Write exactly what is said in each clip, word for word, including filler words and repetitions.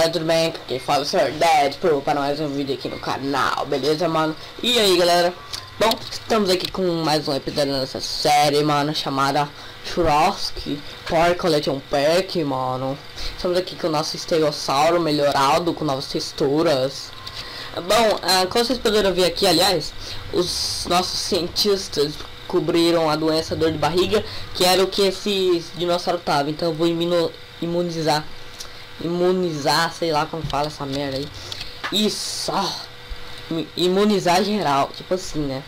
galera, tudo bem? Quem fala é o senhor Deadpool para mais um vídeo aqui no canal, beleza, mano? E aí, galera? Bom, estamos aqui com mais um episódio dessa série, mano, chamada Churrasco Power Collection Pack, mano. Estamos aqui com o nosso estegossauro melhorado, com novas texturas. Bom, ah, como vocês puderam ver aqui, aliás, os nossos cientistas cobriram a doença dor de barriga, que era o que esse dinossauro tava. Então eu vou imuno, imunizar imunizar, sei lá como fala essa merda aí. Isso, imunizar geral, tipo assim, né?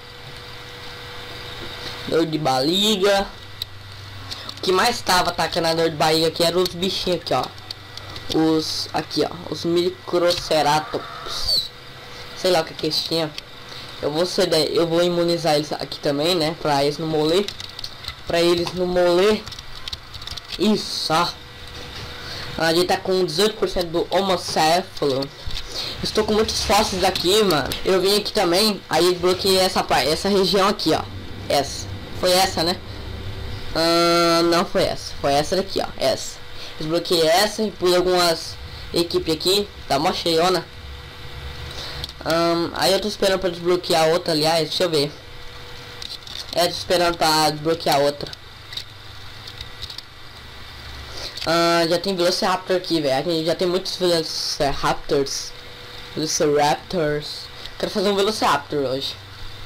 Dor de barriga. O que mais tava atacando a dor de barriga aqui eram os bichinhos aqui, ó. Os, aqui, ó, os microceratops. Sei lá o que que eles tinham. Eu vou ser, eu vou imunizar eles aqui também, né? Pra eles não moler. Pra eles não moler. Isso, ó. A gente tá com dezoito por cento do homocéfalo. Estou com muitos fósseis aqui, mano. Eu vim aqui também, aí bloqueei essa parte, essa região aqui, ó. Essa. Foi essa, né? Uh, não foi essa. Foi essa daqui, ó. Essa. Desbloqueei essa e pus algumas equipes aqui. Tá mó cheiona. Um, aí eu tô esperando pra desbloquear outra, aliás. Deixa eu ver. É, tô esperando pra desbloquear outra. Uh, já tem Velociraptor aqui, velho. A gente já tem muitos Velociraptors. Velociraptors. Quero fazer um Velociraptor hoje.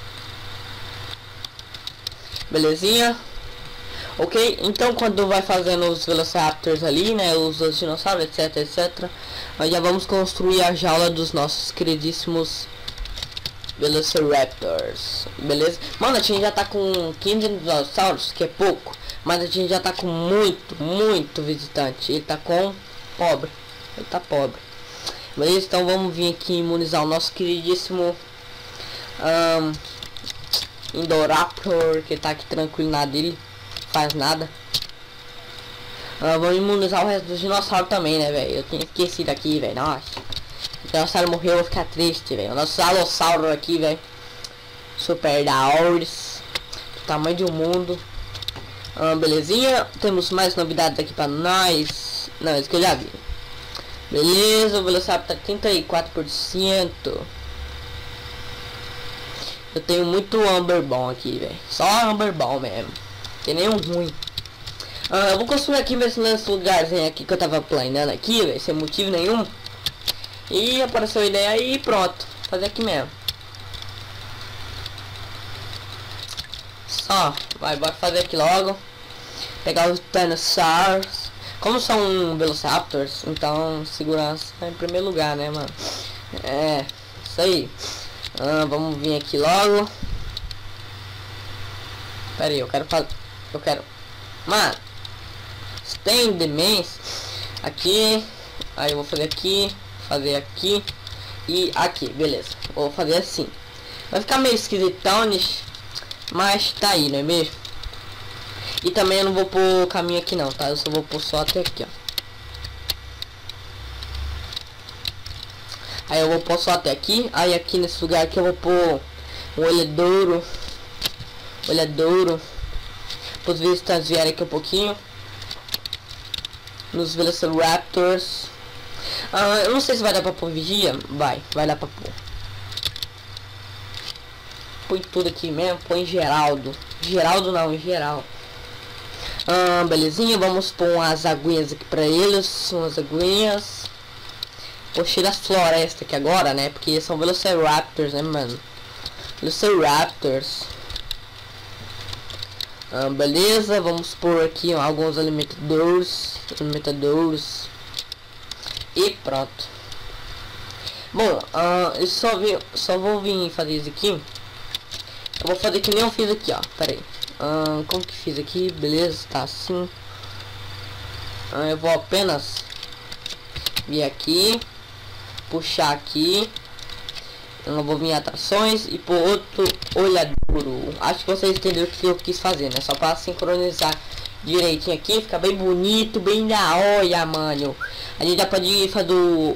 Belezinha? Ok, então quando vai fazendo os Velociraptors ali, né? Os, os dinossauros, etc, etc. Nós já vamos construir a jaula dos nossos queridíssimos Velociraptors. Beleza? Mano, a gente já tá com quinze dinossauros, que é pouco. Mas a gente já tá com muito, muito visitante. Ele tá com pobre. Ele tá pobre. Beleza? Então vamos vir aqui imunizar o nosso queridíssimo um, Indoraptor, que tá aqui tranquilo na dele. Faz nada. Uh, vamos imunizar o resto dos dinossauros também, né, velho? Eu tinha esquecido aqui, velho. Nossa. O dinossauro morreu, eu vou ficar triste, velho. O nosso alossauro aqui, velho. Super da Oris. Do tamanho de um mundo. Ah, belezinha, temos mais novidades aqui pra nós. Não, isso que eu já vi. Beleza, o Velociraptor tá trinta e quatro por cento. Eu tenho muito Amber bom aqui, velho. Só Amber bom mesmo. Tem nenhum ruim. Ah, eu vou construir aqui mesmo nesse lugarzinho aqui que eu tava planejando aqui, velho, sem motivo nenhum. E apareceu a ideia aí e pronto. Fazer aqui mesmo. Só, vai, bora fazer aqui logo. Pegar os dinossauros. Como são Velociraptors, então segurança em primeiro lugar, né, mano? É, isso aí. Ah, vamos vir aqui logo. Pera aí, eu quero fazer. Eu quero. Mano, tem demência. Aqui. Aí eu vou fazer aqui. Fazer aqui. E aqui, beleza. Vou fazer assim. Vai ficar meio esquisitão, né? Mas tá aí, não é mesmo? E também eu não vou pôr caminho aqui não, tá? Eu só vou pôr só até aqui, ó. Aí eu vou pôr só até aqui. Aí aqui nesse lugar aqui eu vou pôr um olhadouro. Olhadouro. Para os visitantes vierem aqui um pouquinho. Nos Velociraptors. Ah, eu não sei se vai dar pra pôr vigia. Vai, vai dar pra pôr. Põe tudo aqui mesmo, põe Geraldo. Geraldo não, em geral. Ah, belezinha, vamos pôr umas aguinhas aqui pra eles. Umas aguinhas. Poxa, das florestas aqui agora, né? Porque são Velociraptors, né, mano? Velociraptors. Ah, beleza, vamos pôr aqui ó, alguns alimentadores. Alimentadores. E pronto. Bom, ah, eu só, vi, só vou vir fazer isso aqui. Eu vou fazer que nem eu fiz aqui, ó. Pera aí. Ah, como que fiz aqui? Beleza, tá assim. Ah, eu vou apenas vir aqui. Puxar aqui. Eu não vou vir em atrações. E por outro olhadouro. Acho que vocês entenderam o que eu quis fazer, né? Só para sincronizar direitinho aqui. Fica bem bonito, bem da hora, mano. A gente já pode fazer o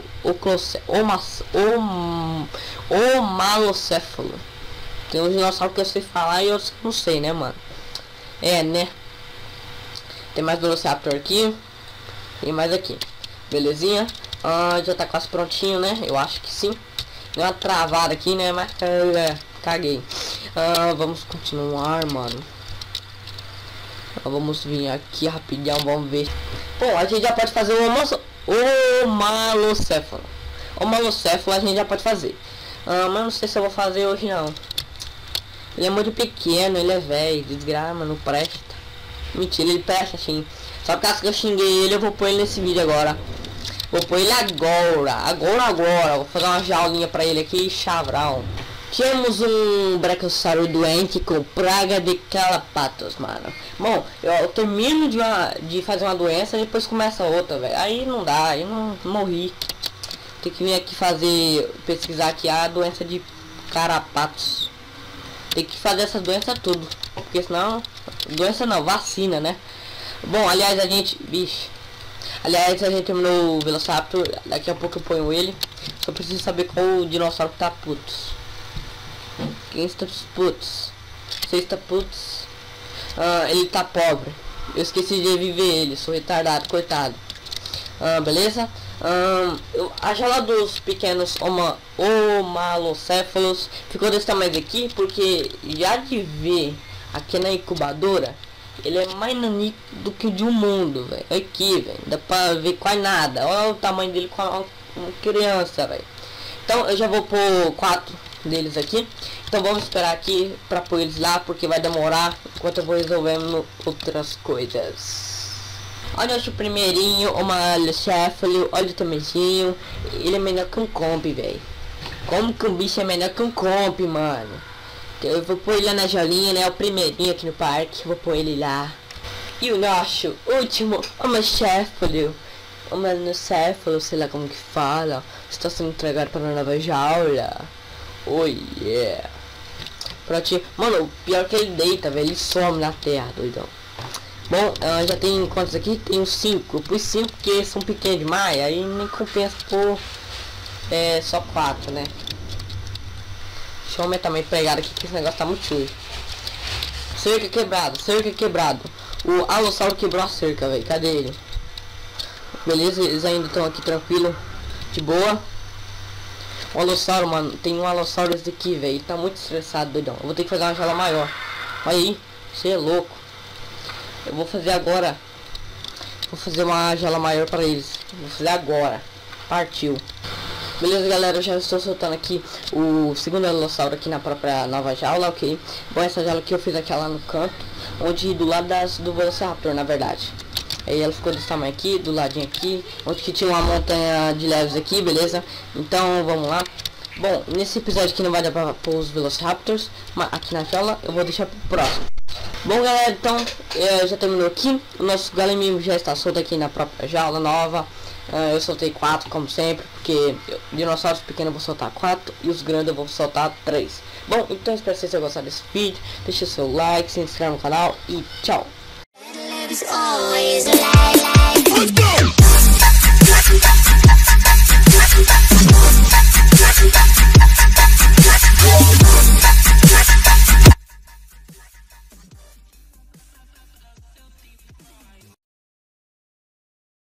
o malocéfalo. Tem um dinossauro que eu sei falar e outros que não sei, né, mano? É, né? Tem mais Velociraptor aqui. E mais aqui. Belezinha? Ah, já tá quase prontinho, né? Eu acho que sim. Deu uma travada aqui, né? Mas é, caguei. Ah, vamos continuar, mano. Ah, vamos vir aqui rapidão, vamos ver. Bom, a gente já pode fazer o, homo o malocéfalo. O malocéfalo a gente já pode fazer. Ah, mas não sei se eu vou fazer hoje não. Ele é muito pequeno, ele é velho, desgrama, não presta. Mentira, ele presta sim. Só que caso que eu xinguei ele, eu vou pôr ele nesse vídeo agora. Vou pôr ele agora, agora, agora. Vou fazer uma jaulinha pra ele aqui, chavrão. Temos um brachiosauro doente com praga de carrapatos, mano. Bom, eu, eu termino de, uma, de fazer uma doença e depois começa outra, velho. Aí não dá, aí não morri. Tem que vir aqui fazer, pesquisar aqui a doença de carrapatos. Tem que fazer essa doença tudo, porque senão, doença não, vacina, né? Bom, aliás, a gente, bicho, aliás, a gente terminou o Velociraptor, daqui a pouco eu ponho ele. Só preciso saber qual o dinossauro que tá putos. Quem está putos? Você está putos? Ah, ele tá pobre. Eu esqueci de reviver ele, sou retardado, coitado. Ah, beleza? Ah, eu, a jaula dos pequenos oma, omalocéfalos ficou desse tamanho aqui, porque já de ver aqui na incubadora, ele é mais nanico do que o de um mundo, velho. Aqui, velho, dá pra ver quase nada. Olha o tamanho dele com uma, uma criança, velho. Então eu já vou pôr quatro deles aqui. Então vamos esperar aqui pra pôr eles lá, porque vai demorar enquanto eu vou resolvendo outras coisas. Olha o primeirinho, o malocéfalo, olha o tamanhozinho. Ele é menor que um comp, velho. Como que um bicho é menor que um comp, mano? Eu vou pôr ele lá na jolinha, né? O primeirinho aqui no parque. Vou pôr ele lá. E o nosso último, o malocéfalo. O malocéfalo, sei lá como que fala. Está sendo entregado para a nova jaula. Oh yeah. Prontinho. Mano, o pior que ele deita, velho. Ele some na terra, doidão. Bom, uh, já tem quantos aqui? Tem uns cinco. Eu pus cinco porque são pequenos demais. Aí nem compensa por é, só quatro, né? Deixa eu aumentar minha pegada aqui, que esse negócio tá muito sujo. Cerca quebrado, cerca quebrado. O alossauro quebrou a cerca, velho. Cadê ele? Beleza, eles ainda estão aqui tranquilo, de boa. O alossauro, mano, tem um alossauro esse daqui, velho. Tá muito estressado, doidão. Eu vou ter que fazer uma jaula maior. Olha aí, você é louco. Eu vou fazer agora. Vou fazer uma jaula maior para eles. Vou fazer agora. Partiu. Beleza, galera, eu já estou soltando aqui o segundo alossauro aqui na própria nova jaula, ok? Bom, essa jaula aqui eu fiz aqui lá no canto, onde do lado das, do Velociraptor, na verdade. Aí ela ficou desse tamanho aqui, do ladinho aqui, onde que tinha uma montanha de leves aqui, beleza? Então, vamos lá. Bom, nesse episódio aqui não vai dar pra pôr os Velociraptors, mas aqui na jaula eu vou deixar pro próximo. Bom, galera, então é, já terminou aqui. O nosso galemim já está solto aqui na própria jaula nova. Uh, eu soltei quatro, como sempre, porque eu, dinossauros pequenos eu vou soltar quatro e os grandes eu vou soltar três. Bom, então espero que vocês tenham gostado desse vídeo. Deixa seu like, se inscreve no canal e tchau.